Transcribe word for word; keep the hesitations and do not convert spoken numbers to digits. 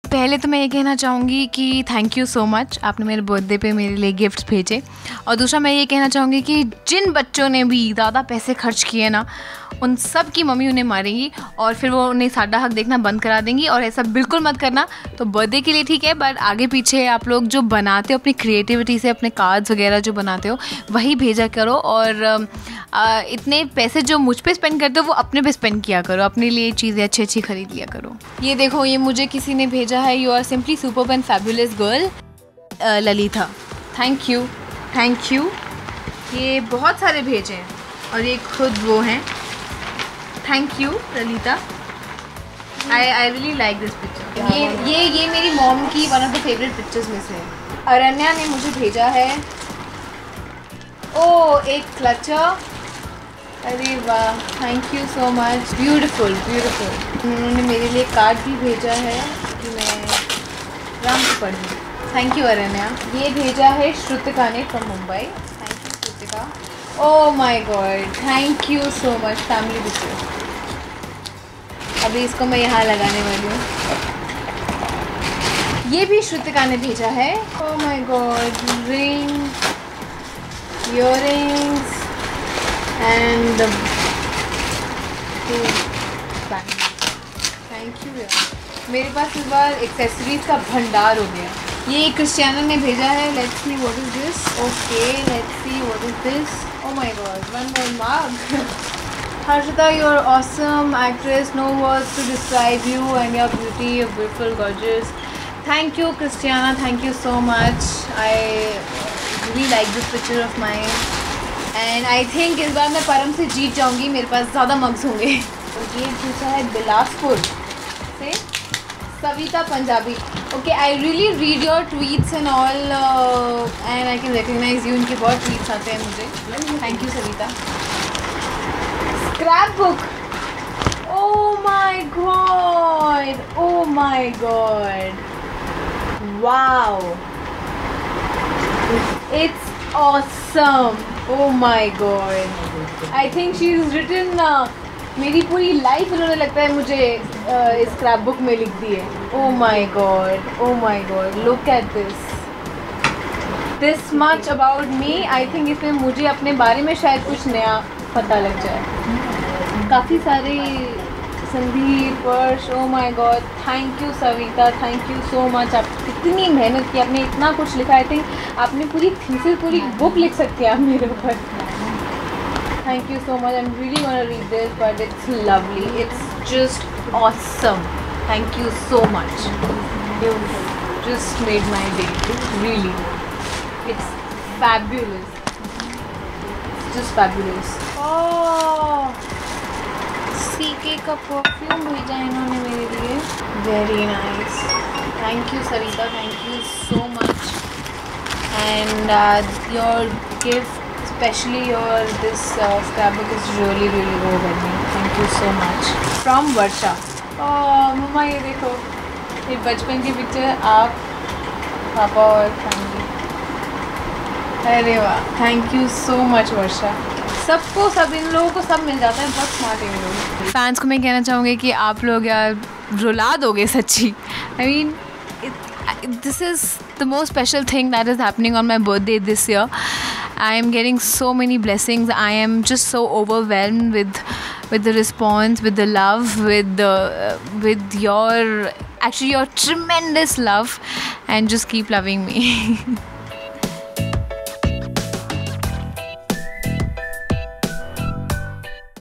पहले तो मैं ये कहना चाहूँगी कि थैंक यू सो मच, आपने मेरे बर्थडे पे मेरे लिए गिफ्ट्स भेजे। और दूसरा मैं ये कहना चाहूँगी कि जिन बच्चों ने भी ज़्यादा पैसे खर्च किए ना, उन सब की मम्मी उन्हें मारेंगी और फिर वो उन्हें साडा हक देखना बंद करा देंगी। और ऐसा बिल्कुल मत करना। तो बर्थडे के लिए ठीक है, बट आगे पीछे आप लोग जो बनाते हो अपनी क्रिएटिविटी से, अपने कार्ड्स वगैरह जो बनाते हो वही भेजा करो। और आ, इतने पैसे जो मुझ पे स्पेंड करते हो वो अपने पे स्पेंड किया करो, अपने लिए चीज़ें अच्छी अच्छी खरीद लिया करो। ये देखो, ये मुझे किसी ने भेजा है, you are simply superb and fabulous girl, Lalita. Thank you thank you. ये बहुत सारे भेजे हैं और ये खुद वो हैं। Thank you Lalita, I I really like this picture. ये ये ये मेरी मॉम की one of the favourite pictures में से है। अरण्या ने मुझे भेजा है, ओ एक क्लचर, अरे वाह, thank you so much, beautiful beautiful. उन्होंने मेरे लिए कार्ड भी भेजा है कि मैं राम से पढ़ूँ। Thank you अरण्या। ये भेजा है श्रुतिका ने from Mumbai. Thank you Shrutika. Oh my god, thank you so much, family picture. अभी इसको मैं यहाँ लगाने वाली हूँ। ये भी श्रुतिका ने भेजा है। Oh my god, ring, earrings and thank you यार, मेरे पास इस बार एक्सेसरीज का भंडार हो गया। ये क्रिस्टियाना ने भेजा है। Let's see what is this. Okay, let's see what is this. Oh my god, one more mug. Harshita, you're awesome actress. No words to describe you and your beauty. You're beautiful, gorgeous. Thank you, Christiana. Thank you so much. I really like this picture of mine. And I think इस बार मैं परम से जीत जाऊंगी, मेरे पास ज़्यादा mugs होंगे। और ये पूछा है बिलासपुर से Savita Punjabi. Okay, I really read your tweets and all, uh, and I can recognize you. इनके बहुत tweets आते हैं मुझे। Thank you, Savita. Scrapbook. Oh my god. Oh my god. Wow. It's awesome. Oh my god. I think she's written uh, मेरी पूरी life उन्होंने लगता है मुझे uh, इस स्क्रैप बुक में लिख दी है। Oh my god. Oh my god. Look at this. This much about me. I think इसमें मुझे अपने बारे में शायद कुछ नया पता लग जाए। काफ़ी सारे संदीप, वर्ष, oh my god, thank you Savita, thank you so much. आप इतनी मेहनत की, आपने इतना कुछ लिखा। आई थिंक आपने पूरी थीसिस, पूरी बुक लिख सकती हैं आप मेरे ऊपर। Thank you so much. I am really gonna read this, but it's lovely, it's just awesome. Thank you so much, you just made my day, really. It's fabulous, just fabulous. Oh, CK का perfume भेजा इन्होंने मेरे लिए। Very nice. Thank you Savita, thank you so much. And uh, your gift, especially your this uh, scrapbook is really really overwhelming. Thank you so much. From Varsha. Oh मम्मा, ये देखो, ये बचपन की पिक्चर, आप, पापा और फैमिली। अरे वाह, thank you so much Varsha. सबको, सब इन लोगों को सब मिल जाता है, बहुत स्मार्ट है ये लोग। फैंस को मैं कहना चाहूँगी कि आप लोग यार रुला दोगे सच्ची। I mean, this is the most special thing that is happening on my birthday this year. I am getting so many blessings. I am just so overwhelmed with with the response, with the love, with the uh, with your actually your tremendous love, and just keep loving me.